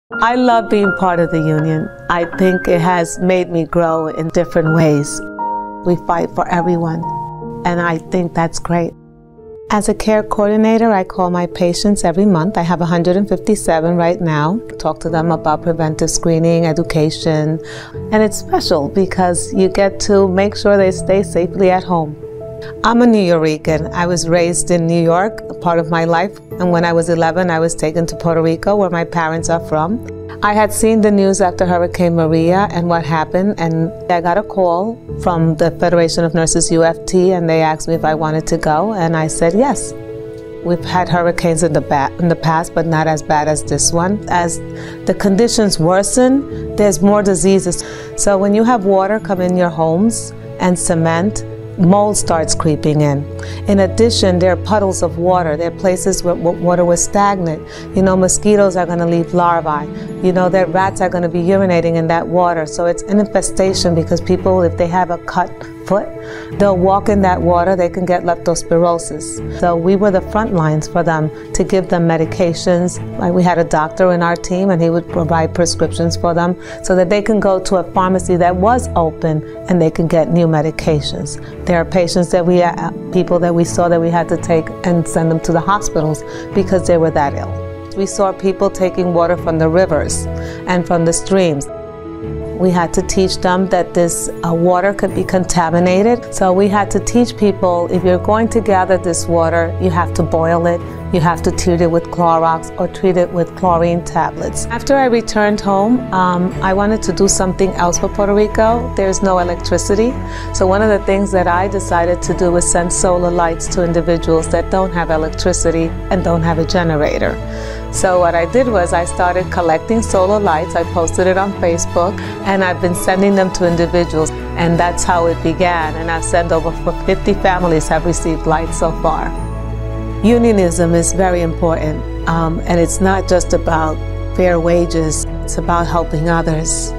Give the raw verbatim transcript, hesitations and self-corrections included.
I love being part of the union. I think it has made me grow in different ways. We fight for everyone, and I think that's great. As a care coordinator, I call my patients every month. I have one hundred fifty-seven right now. Talk to them about preventive screening, education, and it's special because you get to make sure they stay safely at home. I'm a New Yorican. I was raised in New York, a part of my life, and when I was eleven, I was taken to Puerto Rico, where my parents are from. I had seen the news after Hurricane Maria and what happened, and I got a call from the Federation of Nurses U F T, and they asked me if I wanted to go, and I said yes. We've had hurricanes in the, ba in the past, but not as bad as this one. As the conditions worsen, there's more diseases. So when you have water come in your homes and cement, mold starts creeping in. In addition, there are puddles of water. There are places where water was stagnant. You know, mosquitoes are going to leave larvae. You know, that rats are going to be urinating in that water. So it's an infestation because people, if they have a cut foot, they'll walk in that water, they can get leptospirosis. So we were the front lines for them to give them medications. Like we had a doctor in our team, and he would provide prescriptions for them so that they can go to a pharmacy that was open and they can get new medications. There are patients that we, uh, people that we saw that we had to take and send them to the hospitals because they were that ill. We saw people taking water from the rivers and from the streams. We had to teach them that this uh, water could be contaminated. So we had to teach people, if you're going to gather this water, you have to boil it, you have to treat it with Clorox or treat it with chlorine tablets. After I returned home, um, I wanted to do something else for Puerto Rico. There's no electricity. So one of the things that I decided to do was send solar lights to individuals that don't have electricity and don't have a generator. So what I did was I started collecting solar lights. I posted it on Facebook, and I've been sending them to individuals, and that's how it began. And I've sent over fifty families have received lights so far. Unionism is very important, um, and it's not just about fair wages, it's about helping others.